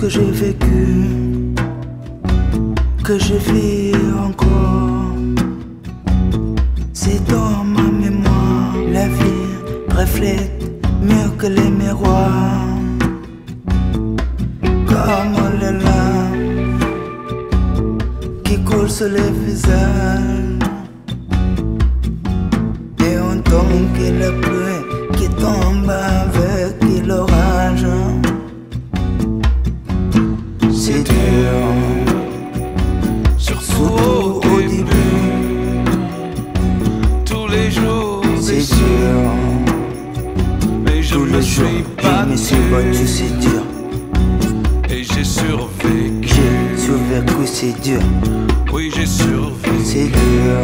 que j'ai vécu, que je vis encore. C'est dans ma mémoire, la vie reflète mieux que les miroirs. Comme les larmes qui coulent sur les visages, et on tombe que la pluie qui tombe avec l'orage. C'est dur, surtout au début. Tous les jours C'est dur, mais je me suis je me suis battu, c'est dur. et j'ai survécu. J'ai survécu, c'est dur, Oui, j'ai survécu. c'est dur.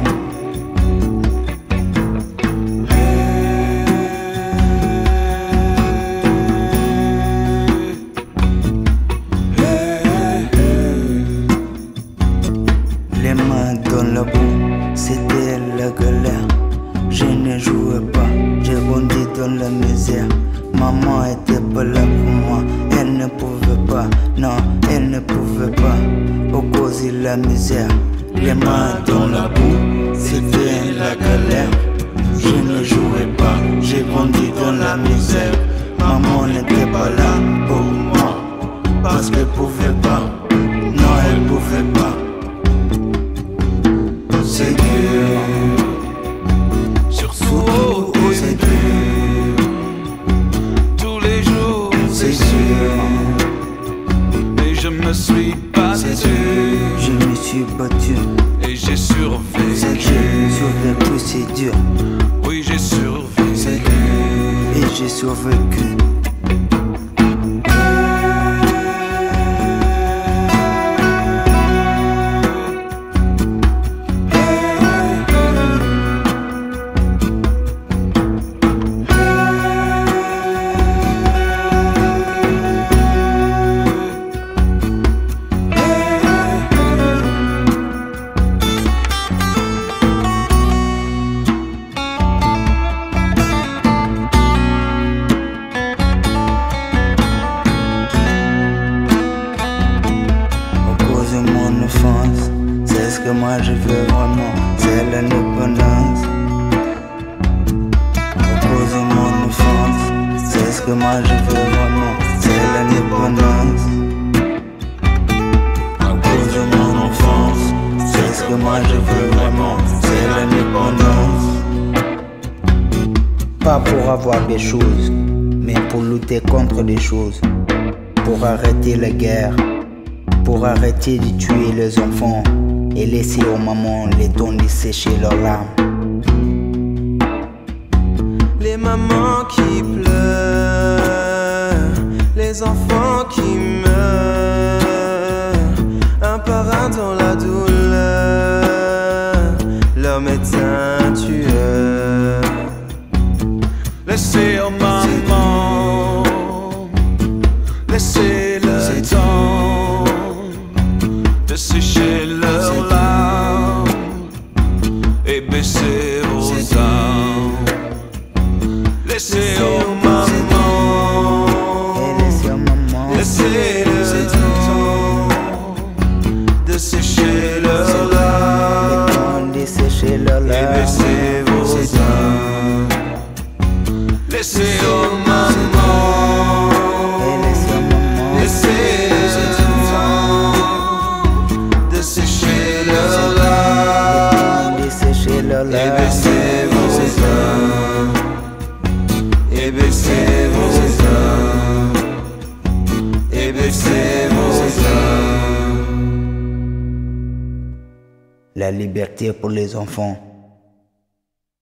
Les mains dans la boue, c'était la galère. Je ne jouais pas, j'ai bondi dans la misère. Maman était pas là pour moi, elle ne pouvait pas, non, elle ne pouvait pas, au cause de la misère. Les mains dans la boue, c'était la galère. Je ne jouais pas, j'ai grandi dans la misère. Maman n'était pas là pour moi, parce qu'elle pouvait pas, non, elle pouvait pas. C'est dur, Surtout au c'est début, dur, tous les jours c'est sûr, mais je me suis battu je me suis battu, et j'ai c'est survécu. j'ai survécu, c'est dur, Oui, j'ai survécu. c'est dur, et j'ai survécu. Mon enfance, c'est ce que moi je veux vraiment, c'est l'indépendance. À cause de mon enfance, c'est ce que moi je veux vraiment, c'est l'indépendance. À cause de mon enfance, c'est ce que moi je veux vraiment, c'est l'indépendance. Pas pour avoir des choses, mais pour lutter contre des choses, pour arrêter la guerre, pour arrêter de tuer les enfants et laisser aux mamans le temps de sécher leurs larmes. Les mamans qui pleurent, les enfants qui meurent, un par un dans la douleur, l'homme est un tueur. Laissez aux mamans, laissez le temps de sécher leurs larmes et baisser vos armes. Laissez aux mamans, laissez le temps de sécher leurs larmes et baisser vos armes. Laissez aux mamans, laissez le temps de sécher leurs larmes et baisser vos armes, et baisser vos armes, et baisser vos armes. La liberté pour les enfants.